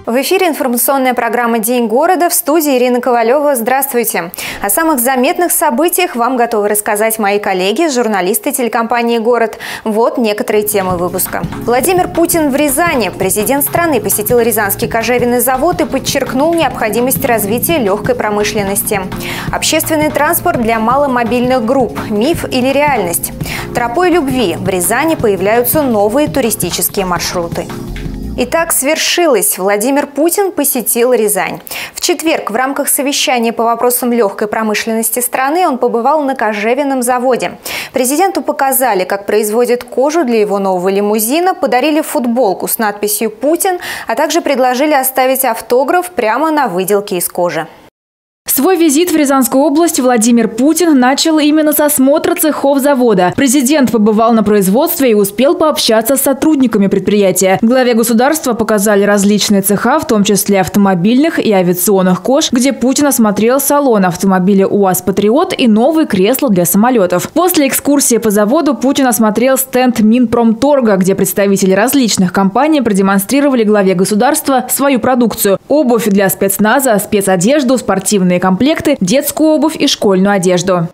В эфире информационная программа «День города», в студии Ирина Ковалева. Здравствуйте. О самых заметных событиях вам готовы рассказать мои коллеги, журналисты телекомпании «Город». Вот некоторые темы выпуска. Владимир Путин в Рязани. Президент страны посетил Рязанский кожевенный завод и подчеркнул необходимость развития легкой промышленности. Общественный транспорт для маломобильных групп. Миф или реальность? Тропой любви. В Рязани появляются новые туристические маршруты. Итак, свершилось. Владимир Путин посетил Рязань. В четверг в рамках совещания по вопросам легкой промышленности страны он побывал на кожевенном заводе. Президенту показали, как производят кожу для его нового лимузина, подарили футболку с надписью «Путин», а также предложили оставить автограф прямо на выделке из кожи. Свой визит в Рязанскую область Владимир Путин начал именно с осмотра цехов завода. Президент побывал на производстве и успел пообщаться с сотрудниками предприятия. Главе государства показали различные цеха, в том числе автомобильных и авиационных кож, где Путин осмотрел салон автомобиля УАЗ «Патриот» и новые кресла для самолетов. После экскурсии по заводу Путин осмотрел стенд Минпромторга, где представители различных компаний продемонстрировали главе государства свою продукцию: обувь для спецназа, спецодежду, спортивные комплекты, детскую обувь и школьную одежду.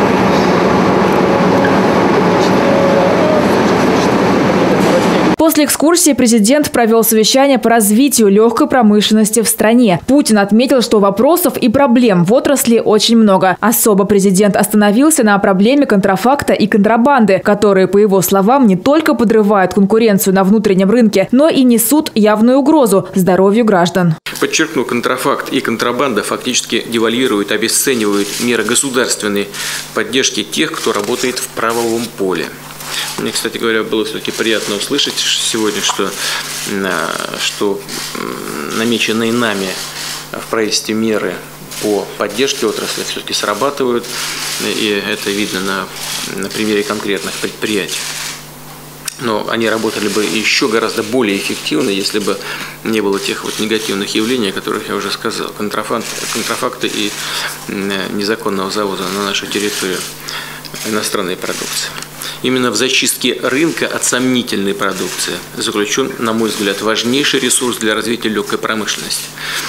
После экскурсии президент провел совещание по развитию легкой промышленности в стране. Путин отметил, что вопросов и проблем в отрасли очень много. Особо президент остановился на проблеме контрафакта и контрабанды, которые, по его словам, не только подрывают конкуренцию на внутреннем рынке, но и несут явную угрозу здоровью граждан. Подчеркну, контрафакт и контрабанда фактически девальвируют, обесценивают меры государственной поддержки тех, кто работает в правовом поле. Мне, кстати говоря, было все-таки приятно услышать сегодня, что намеченные нами в правительстве меры по поддержке отрасли все-таки срабатывают, и это видно на примере конкретных предприятий. Но они работали бы еще гораздо более эффективно, если бы не было тех вот негативных явлений, о которых я уже сказал: контрафакта и незаконного завоза на нашу территорию иностранной продукции. Именно в зачистке рынка от сомнительной продукции заключен, на мой взгляд, важнейший ресурс для развития легкой промышленности.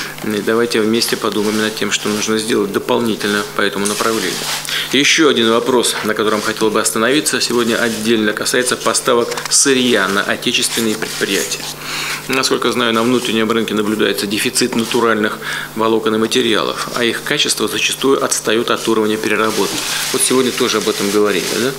И давайте вместе подумаем над тем, что нужно сделать дополнительно по этому направлению. Еще один вопрос, на котором хотел бы остановиться сегодня отдельно, касается поставок сырья на отечественные предприятия. Насколько знаю, на внутреннем рынке наблюдается дефицит натуральных волокон и материалов, а их качество зачастую отстает от уровня переработки. Вот сегодня тоже об этом говорили, да?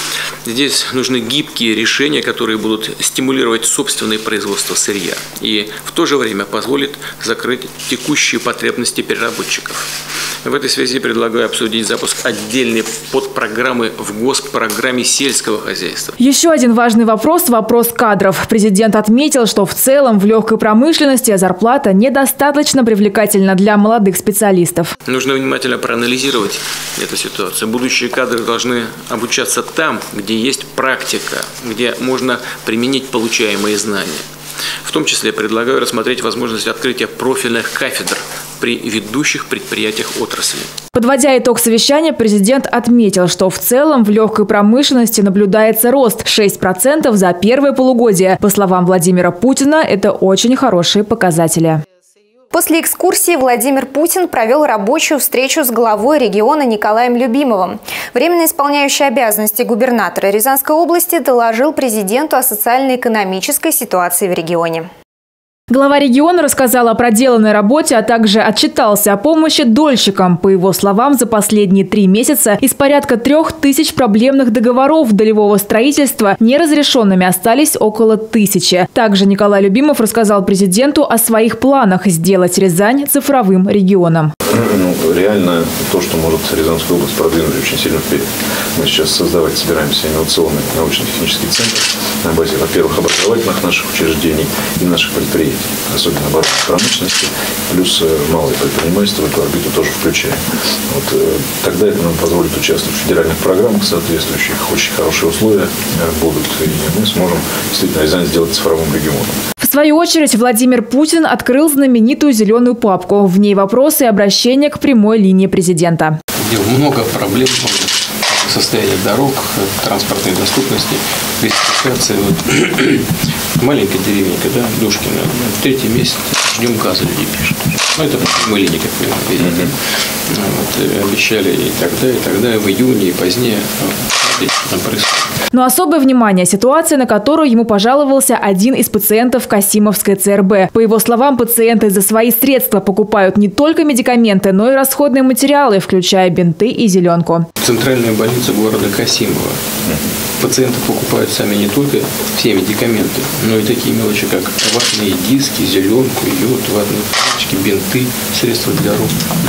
Здесь нужны гибкие решения, которые будут стимулировать собственное производство сырья и в то же время позволит закрыть текущие потребности переработчиков. В этой связи предлагаю обсудить запуск отдельной подпрограммы в госпрограмме сельского хозяйства. Еще один важный вопрос – вопрос кадров. Президент отметил, что в целом в легкой промышленности зарплата недостаточно привлекательна для молодых специалистов. Нужно внимательно проанализировать эту ситуацию. Будущие кадры должны обучаться там, где есть практика, где можно применить получаемые знания. В том числе предлагаю рассмотреть возможность открытия профильных кафедр при ведущих предприятиях отрасли. Подводя итог совещания, президент отметил, что в целом в легкой промышленности наблюдается рост 6% за первое полугодие. По словам Владимира Путина, это очень хорошие показатели. После экскурсии Владимир Путин провел рабочую встречу с главой региона Николаем Любимовым. Временно исполняющий обязанности губернатора Рязанской области доложил президенту о социально-экономической ситуации в регионе. Глава региона рассказал о проделанной работе, а также отчитался о помощи дольщикам. По его словам, за последние 3 месяца из порядка 3000 проблемных договоров долевого строительства неразрешенными остались около 1000. Также Николай Любимов рассказал президенту о своих планах сделать Рязань цифровым регионом. Реально то, что может Рязанскую область продвинуть очень сильно вперед. Мы сейчас собираемся инновационный научно-технический центр на базе, во-первых, образовательных наших учреждений и наших предприятий, особенно оборонной промышленности, плюс малое предпринимательство в эту орбиту тоже включаем. Тогда это нам позволит участвовать в федеральных программах соответствующих, очень хорошие условия будут, и мы сможем действительно Рязань сделать цифровым регионом. В свою очередь, Владимир Путин открыл знаменитую зеленую папку. В ней вопросы и обращения к прямой линии президента. Где много проблем, состояние дорог, транспортной доступности, регистрация. Маленькая деревенька, да, Душкина, 3-й месяц ждем газа, люди пишут. Ну, это мы линии, как вы видите. Вот, обещали и тогда, в июне, и позднее. Смотрите, что там происходит. Но особое внимание – ситуация, на которую ему пожаловался один из пациентов Касимовской ЦРБ. По его словам, пациенты за свои средства покупают не только медикаменты, но и расходные материалы, включая бинты и зеленку. Центральная больница города Касимова. Пациенты покупают сами не только все медикаменты, но и такие мелочи, как ватные диски, зеленку, йод, ватные палочки, бинты, средства для рук.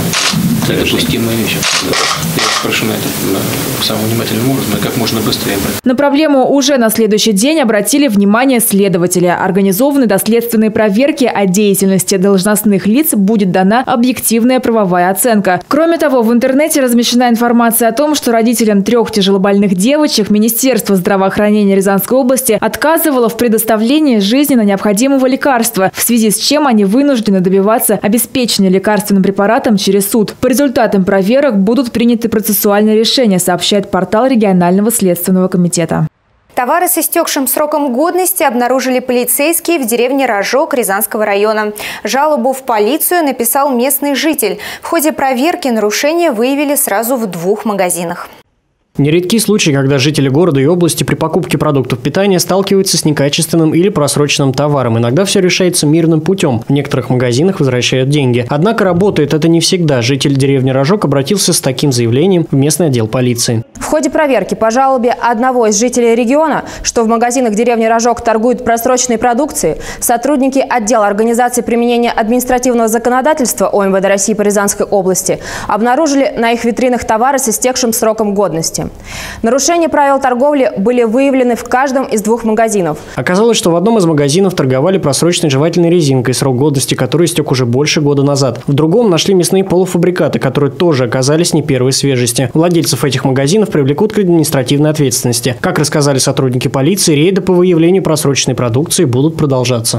Это допустимые вещи. Я прошу на это самым внимательным образом, как можно быстрее. На проблему уже на следующий день обратили внимание следователи. Организованы доследственные проверки, о деятельности должностных лиц будет дана объективная правовая оценка. Кроме того, в интернете размещена информация о том, что родителям 3 тяжелобольных девочек Министерство здравоохранения Рязанской области отказывало в предоставлении жизненно необходимого лекарства, в связи с чем они вынуждены добиваться обеспечения лекарственным препаратом через суд. По результатам проверок будут приняты процессуальные решения, сообщает портал регионального следственного комитета. Товары с истекшим сроком годности обнаружили полицейские в деревне Рожок Рязанского района. Жалобу в полицию написал местный житель. В ходе проверки нарушения выявили сразу в 2 магазинах. Нередки случаи, когда жители города и области при покупке продуктов питания сталкиваются с некачественным или просроченным товаром. Иногда все решается мирным путем. В некоторых магазинах возвращают деньги. Однако работает это не всегда. Житель деревни Рожок обратился с таким заявлением в местный отдел полиции. В ходе проверки по жалобе одного из жителей региона, что в магазинах деревни Рожок торгуют просроченной продукцией, сотрудники отдела организации применения административного законодательства ОМВД России по Рязанской области обнаружили на их витринах товары с истекшим сроком годности. Нарушения правил торговли были выявлены в каждом из 2 магазинов. Оказалось, что в одном из магазинов торговали просроченной жевательной резинкой, срок годности которой истек уже больше года назад. В другом нашли мясные полуфабрикаты, которые тоже оказались не первой свежести. Владельцев этих магазинов привлекут к административной ответственности. Как рассказали сотрудники полиции, рейды по выявлению просроченной продукции будут продолжаться.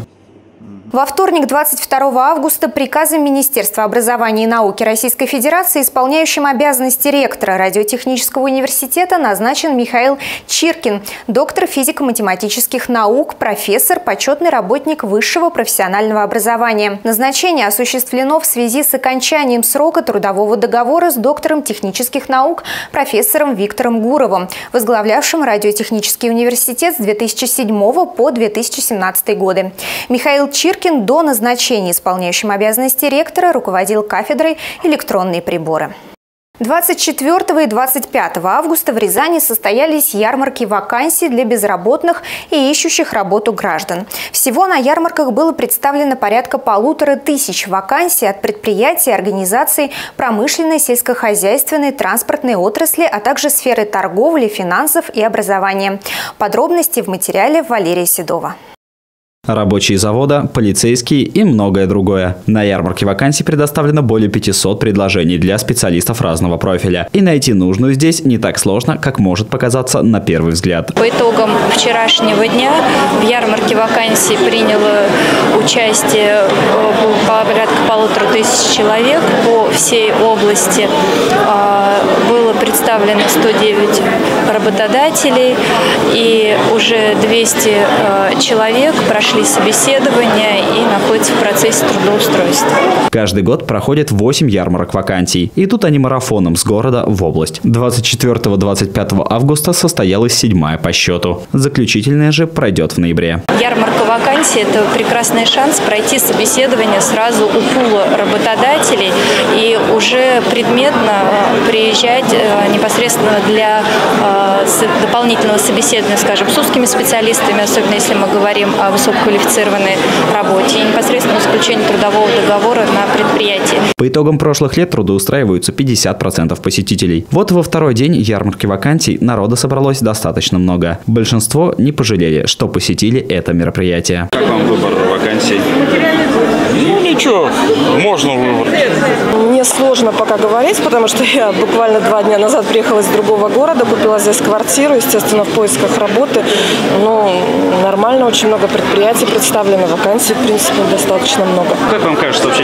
Во вторник, 22 августа, приказом Министерства образования и науки Российской Федерации исполняющим обязанности ректора Радиотехнического университета назначен Михаил Чиркин, доктор физико-математических наук, профессор, почетный работник высшего профессионального образования. Назначение осуществлено в связи с окончанием срока трудового договора с доктором технических наук, профессором Виктором Гуровым, возглавлявшим Радиотехнический университет с 2007 по 2017 годы. Михаил Чиркин до назначения исполняющим обязанности ректора руководил кафедрой электронные приборы. 24 и 25 августа в Рязани состоялись ярмарки вакансий для безработных и ищущих работу граждан. Всего на ярмарках было представлено порядка 1500 вакансий от предприятий, организаций промышленной, сельскохозяйственной, транспортной отрасли, а также сферы торговли, финансов и образования. Подробности в материале Валерия Седова. Рабочие завода, полицейские и многое другое. На ярмарке вакансий предоставлено более 500 предложений для специалистов разного профиля. И найти нужную здесь не так сложно, как может показаться на первый взгляд. По итогам вчерашнего дня в ярмарке вакансий приняло участие порядка 1500 человек по всей области. Было представлено 109 работодателей, и уже 200 человек прошли собеседования и находятся в процессе трудоустройства. Каждый год проходит 8 ярмарок вакансий. Идут они марафоном с города в область. 24-25 августа состоялась 7-я по счету. Заключительная же пройдет в ноябре. Ярмарка вакансий – это прекрасный шанс пройти собеседование сразу у пула работодателей и уже предметно приезжать непосредственно для дополнительного собеседования, скажем, с узкими специалистами, особенно если мы говорим о высококвалифицированной работе, и непосредственно заключение трудового договора на предприятии. По итогам прошлых лет трудоустраиваются 50% посетителей. Вот во второй день ярмарки вакансий народа собралось достаточно много. Большинство не пожалели, что посетили это мероприятие. Как вам выбор вакансий? Ну ничего, можно выбрать. Мне сложно пока говорить, потому что я буквально 2 дня назад приехала из другого города, купила здесь квартиру, естественно, в поисках работы. Ну, нормально, очень много предприятий представлено, вакансий, в принципе, достаточно много. Как вам кажется, вообще,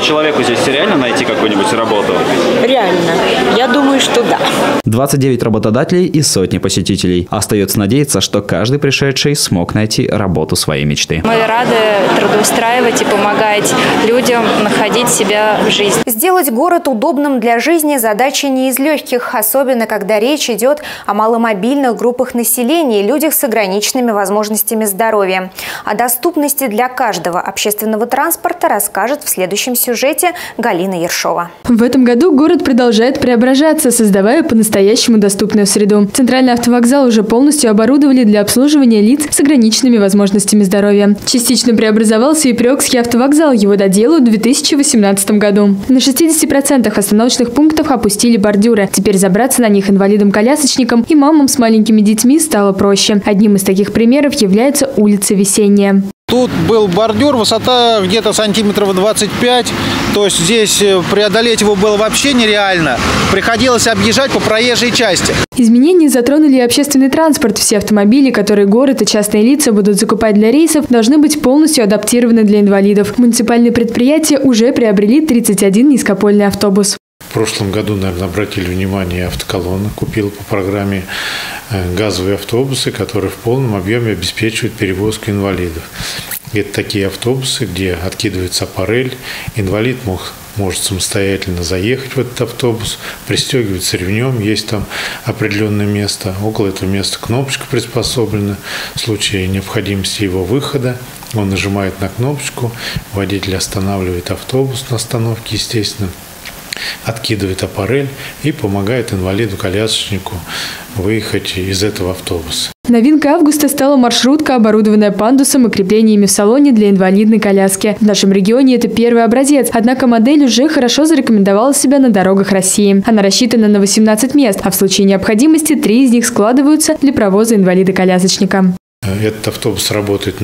человеку здесь реально найти какую-нибудь работу? Реально. Я думаю, что да. 29 работодателей и сотни посетителей. Остается надеяться, что каждый пришедший смог найти работу своей мечты. Мы рады трудоустраивать и помогать людям находить себя в жизни. Сделать город удобным для жизни – задача не из легких, особенно когда речь идет о маломобильных группах населения и людях с ограниченными возможностями здоровья. О доступности для каждого общественного транспорта расскажет в следующем сюжете Галина Ершова. В этом году город продолжает преображаться, создавая по-настоящему доступную среду. Центральный автовокзал уже полностью оборудовали для обслуживания лиц с ограниченными возможностями здоровья. Частично преобразовался и Приокский автовокзал, его доделают в 2018 году. На 60% остановочных пунктов опустили бордюры. Теперь забраться на них инвалидам-колясочникам и мамам с маленькими детьми стало проще. Одним из таких примеров является улица Весенняя. Тут был бордюр, высота где-то сантиметров 25, то есть здесь преодолеть его было вообще нереально. Приходилось объезжать по проезжей части. Изменения затронули и общественный транспорт. Все автомобили, которые город и частные лица будут закупать для рейсов, должны быть полностью адаптированы для инвалидов. Муниципальные предприятия уже приобрели 31 низкопольный автобус. В прошлом году, наверное, обратили внимание, Автоколонна купила по программе газовые автобусы, которые в полном объеме обеспечивают перевозку инвалидов. Это такие автобусы, где откидывается аппарель, инвалид может самостоятельно заехать в этот автобус, пристегивается ремнем, есть там определенное место. Около этого места кнопочка приспособлена. В случае необходимости его выхода он нажимает на кнопочку, водитель останавливает автобус на остановке, естественно, откидывает аппарель и помогает инвалиду-колясочнику выехать из этого автобуса. Новинкой августа стала маршрутка, оборудованная пандусом и креплениями в салоне для инвалидной коляски. В нашем регионе это первый образец, однако модель уже хорошо зарекомендовала себя на дорогах России. Она рассчитана на 18 мест, а в случае необходимости 3 из них складываются для провоза инвалида-колясочника. Этот автобус работает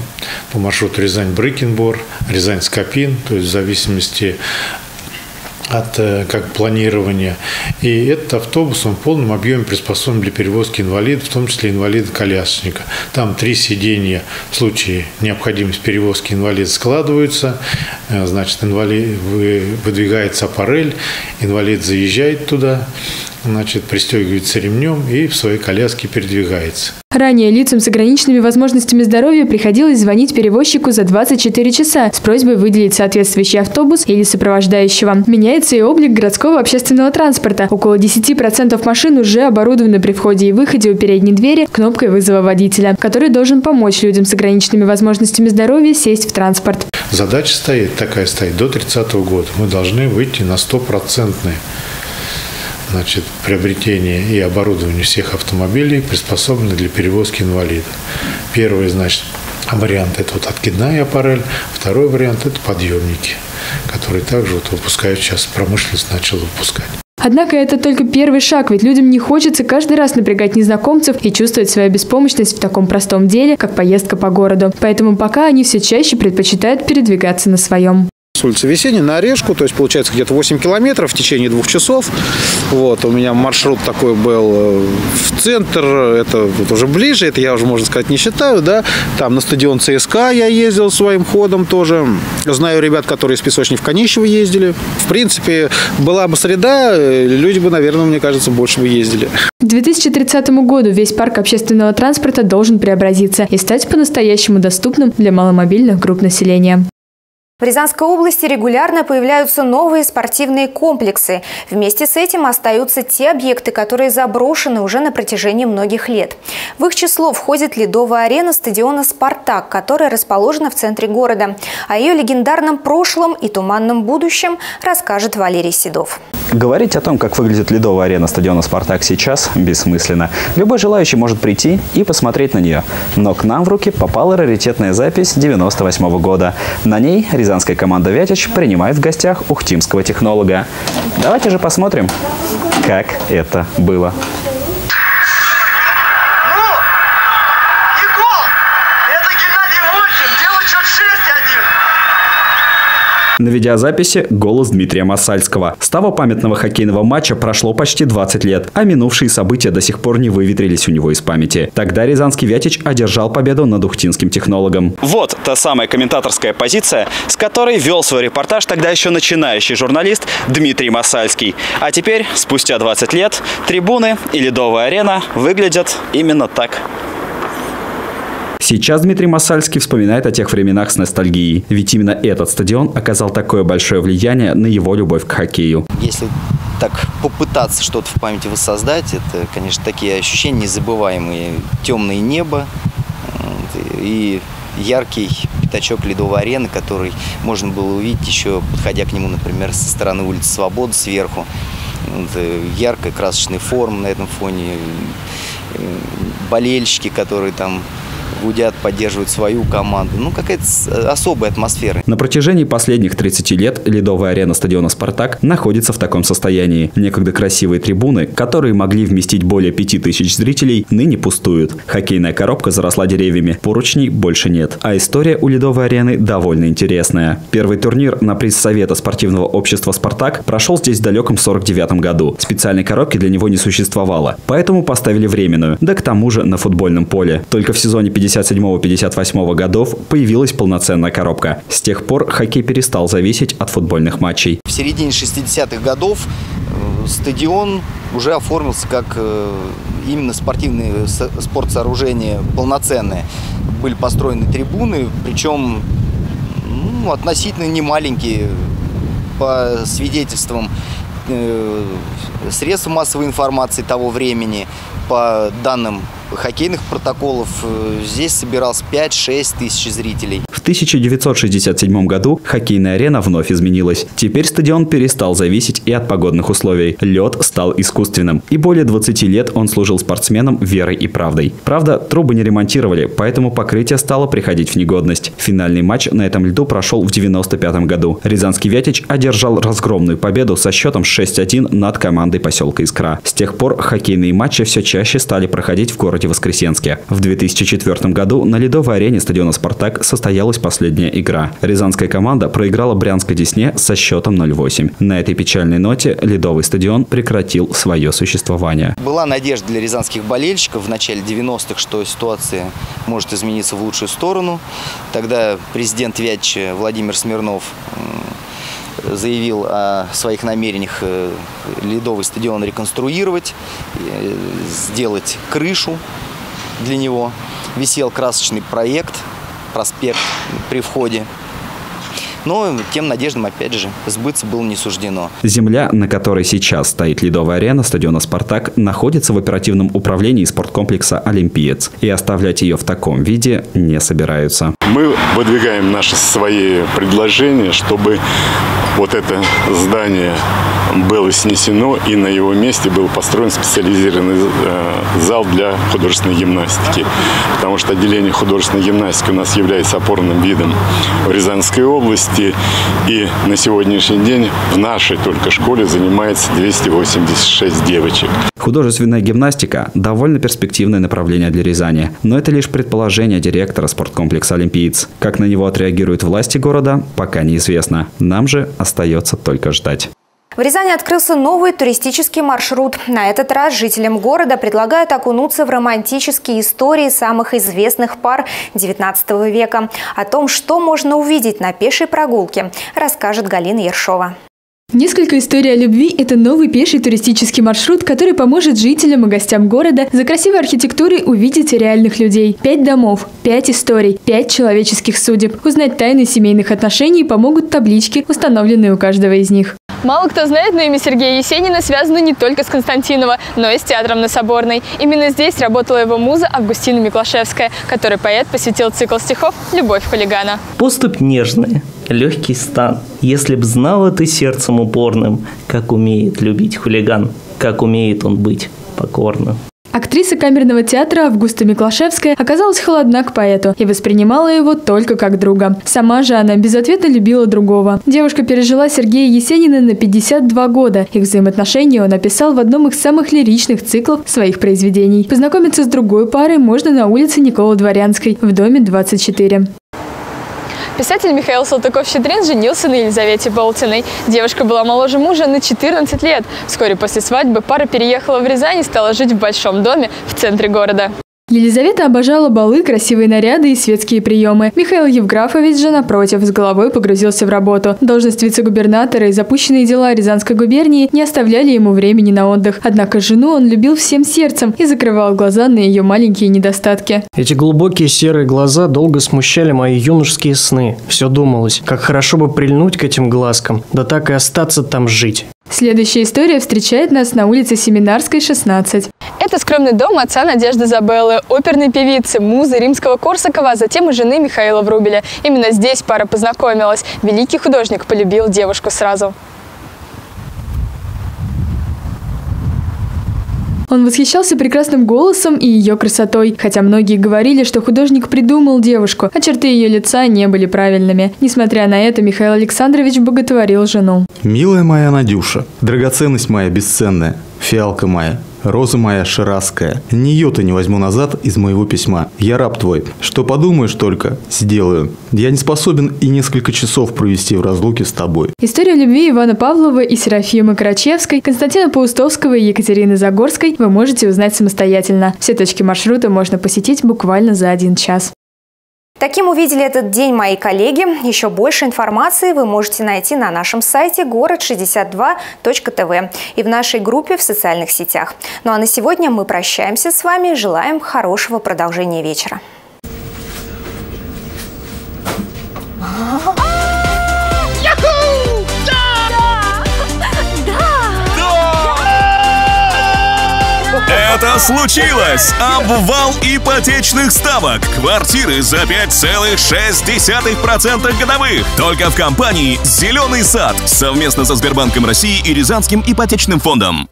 по маршруту Рязань-Брыкенбор, Рязань-Скопин, то есть в зависимости от планирования. И этот автобус, он в полном объеме приспособлен для перевозки инвалидов, в том числе инвалида-колясочника. Там 3 сиденья в случае необходимости перевозки инвалида складываются. Значит, выдвигается аппарель, инвалид заезжает туда, значит, пристегивается ремнем и в своей коляске передвигается. Ранее лицам с ограниченными возможностями здоровья приходилось звонить перевозчику за 24 часа с просьбой выделить соответствующий автобус или сопровождающего. Меняется и облик городского общественного транспорта. Около 10% машин уже оборудованы при входе и выходе у передней двери кнопкой вызова водителя, который должен помочь людям с ограниченными возможностями здоровья сесть в транспорт. Задача такая стоит до 30 года. Мы должны выйти на 100% приобретение и оборудование всех автомобилей приспособлены для перевозки инвалидов. Первый, вариант – это откидная аппарель. Второй вариант – это подъемники, которые также выпускают сейчас, промышленность начала выпускать. Однако это только первый шаг, ведь людям не хочется каждый раз напрягать незнакомцев и чувствовать свою беспомощность в таком простом деле, как поездка по городу. Поэтому пока они все чаще предпочитают передвигаться на своем. С улицы Весенняя на Орешку, то есть получается где-то 8 километров в течение 2 часов. У меня маршрут такой был в центр, это уже ближе, это я уже, можно сказать, не считаю, да. Там на стадион ЦСКА я ездил своим ходом тоже. Знаю ребят, которые из Песочни в Конищево ездили. В принципе, была бы среда, люди бы, наверное, мне кажется, больше бы ездили. К 2030 году весь парк общественного транспорта должен преобразиться и стать по-настоящему доступным для маломобильных групп населения. В Рязанской области регулярно появляются новые спортивные комплексы. Вместе с этим остаются те объекты, которые заброшены уже на протяжении многих лет. В их число входит ледовая арена стадиона «Спартак», которая расположена в центре города. О ее легендарном прошлом и туманном будущем расскажет Валерий Седов. Говорить о том, как выглядит ледовая арена стадиона «Спартак» сейчас, бессмысленно. Любой желающий может прийти и посмотреть на нее. Но к нам в руки попала раритетная запись 1998 года. На ней рязанская команда «Вятич» принимает в гостях ухтимского технолога. Давайте же посмотрим, как это было. На видеозаписи голос Дмитрия Масальского. С того памятного хоккейного матча прошло почти 20 лет, а минувшие события до сих пор не выветрились у него из памяти. Тогда рязанский Вятич одержал победу над ухтинским технологом. Вот та самая комментаторская позиция, с которой вел свой репортаж тогда еще начинающий журналист Дмитрий Масальский. А теперь, спустя 20 лет, трибуны и ледовая арена выглядят именно так. Сейчас Дмитрий Масальский вспоминает о тех временах с ностальгией. Ведь именно этот стадион оказал такое большое влияние на его любовь к хоккею. Если так попытаться что-то в памяти воссоздать, это, конечно, такие ощущения незабываемые. Темное небо и яркий пятачок ледовой арены, который можно было увидеть еще, подходя к нему, например, со стороны улицы Свободы сверху. Яркая красочная форма на этом фоне, болельщики, которые там гудят, поддерживают свою команду. Ну, какая-то особая атмосфера. На протяжении последних 30 лет ледовая арена стадиона «Спартак» находится в таком состоянии. Некогда красивые трибуны, которые могли вместить более 5000 зрителей, ныне пустуют. Хоккейная коробка заросла деревьями, поручней больше нет. А история у ледовой арены довольно интересная. Первый турнир на приз Совета спортивного общества «Спартак» прошел здесь в далеком 49 году. Специальной коробки для него не существовало, поэтому поставили временную, да к тому же на футбольном поле. Только в сезоне 57-58 годов появилась полноценная коробка. С тех пор хоккей перестал зависеть от футбольных матчей. В середине 60-х годов стадион уже оформился как именно спортивное спортсооружение полноценное. Были построены трибуны, причем относительно немаленькие, по свидетельствам средств массовой информации того времени, по данным хоккейных протоколов, здесь собиралось 5-6 тысяч зрителей. В 1967 году хоккейная арена вновь изменилась. Теперь стадион перестал зависеть и от погодных условий. Лед стал искусственным. И более 20 лет он служил спортсменам верой и правдой. Правда, трубы не ремонтировали, поэтому покрытие стало приходить в негодность. Финальный матч на этом льду прошел в 1995 году. Рязанский Вятич одержал разгромную победу со счетом 6-1 над командой поселка Искра. С тех пор хоккейные матчи все чаще стали проходить в городе Воскресенске. В 2004 году на ледовой арене стадиона «Спартак» состоялась последняя игра. Рязанская команда проиграла Брянской Десне со счетом 0-8. На этой печальной ноте ледовый стадион прекратил свое существование. Была надежда для рязанских болельщиков в начале 90-х, что ситуация может измениться в лучшую сторону. Тогда президент Вятича Владимир Смирнов заявил о своих намерениях ледовый стадион реконструировать, сделать крышу для него. Висел красочный проект, проспект при входе. Но тем надеждам, опять же, сбыться было не суждено. Земля, на которой сейчас стоит ледовая арена стадиона «Спартак», находится в оперативном управлении спорткомплекса «Олимпиец». И оставлять ее в таком виде не собираются. Мы выдвигаем наши свои предложения, чтобы вот это здание было снесено, и на его месте был построен специализированный зал для художественной гимнастики. Потому что отделение художественной гимнастики у нас является опорным видом в Рязанской области. И на сегодняшний день в нашей только школе занимается 286 девочек. Художественная гимнастика – довольно перспективное направление для Рязани. Но это лишь предположение директора спорткомплекса «Олимпиец». Как на него отреагируют власти города, пока неизвестно. Нам же остается только ждать. В Рязани открылся новый туристический маршрут. На этот раз жителям города предлагают окунуться в романтические истории самых известных пар XIX века. О том, что можно увидеть на пешей прогулке, расскажет Галина Ершова. Несколько историй о любви – это новый пеший туристический маршрут, который поможет жителям и гостям города за красивой архитектурой увидеть реальных людей. 5 домов, 5 историй, 5 человеческих судеб. Узнать тайны семейных отношений помогут таблички, установленные у каждого из них. Мало кто знает, но имя Сергея Есенина связано не только с Константиново, но и с театром на Соборной. Именно здесь работала его муза Августина Миклашевская, которой поэт посвятил цикл стихов «Любовь хулигана». Поступь нежная, легкий стан, если б знала ты сердцем упорным, как умеет любить хулиган, как умеет он быть покорным. Актриса камерного театра Августа Миклашевская оказалась холодна к поэту и воспринимала его только как друга. Сама же она безответно любила другого. Девушка пережила Сергея Есенина на 52 года. Их взаимоотношения он описал в одном из самых лиричных циклов своих произведений. Познакомиться с другой парой можно на улице Николы Дворянской в доме 24. Писатель Михаил Салтыков-Щедрин женился на Елизавете Болтиной. Девушка была моложе мужа на 14 лет. Вскоре после свадьбы пара переехала в Рязань и стала жить в большом доме в центре города. Елизавета обожала балы, красивые наряды и светские приемы. Михаил Евграфович же, напротив, с головой погрузился в работу. Должность вице-губернатора и запущенные дела Рязанской губернии не оставляли ему времени на отдых. Однако жену он любил всем сердцем и закрывал глаза на ее маленькие недостатки. Эти глубокие серые глаза долго смущали мои юношеские сны. Все думалось, как хорошо бы прильнуть к этим глазкам, да так и остаться там жить. Следующая история встречает нас на улице Семинарской, 16. Это скромный дом отца Надежды Забеллы, оперной певицы, музы Римского-Корсакова, а затем и жены Михаила Врубеля. Именно здесь пара познакомилась. Великий художник полюбил девушку сразу. Он восхищался прекрасным голосом и ее красотой, хотя многие говорили, что художник придумал девушку, а черты ее лица не были правильными. Несмотря на это, Михаил Александрович боготворил жену. «Милая моя Надюша, драгоценность моя бесценная, фиалка моя, роза моя ширазская, ни йоты не возьму назад из моего письма. Я раб твой. Что подумаешь только, сделаю. Я не способен и несколько часов провести в разлуке с тобой». Историю любви Ивана Павлова и Серафимы Карачевской, Константина Паустовского и Екатерины Загорской вы можете узнать самостоятельно. Все точки маршрута можно посетить буквально за 1 час. Таким увидели этот день мои коллеги. Еще больше информации вы можете найти на нашем сайте город62.тв и в нашей группе в социальных сетях. Ну а на сегодня мы прощаемся с вами и желаем хорошего продолжения вечера. Это случилось! Обвал ипотечных ставок. Квартиры за 5,6% годовых. Только в компании «Зеленый сад» совместно со Сбербанком России и Рязанским ипотечным фондом.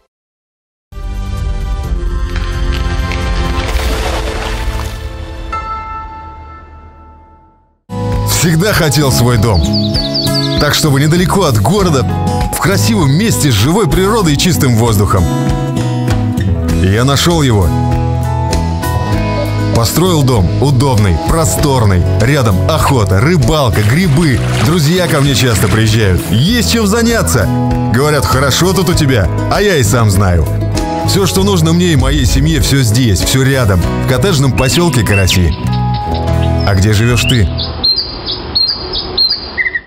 Всегда хотел свой дом. Так, чтобы недалеко от города, в красивом месте с живой природой и чистым воздухом. Я нашел его. Построил дом удобный, просторный. Рядом охота, рыбалка, грибы. Друзья ко мне часто приезжают. Есть чем заняться. Говорят, хорошо тут у тебя, а я и сам знаю. Все, что нужно мне и моей семье, все здесь, все рядом. В коттеджном поселке Караси. А где живешь ты?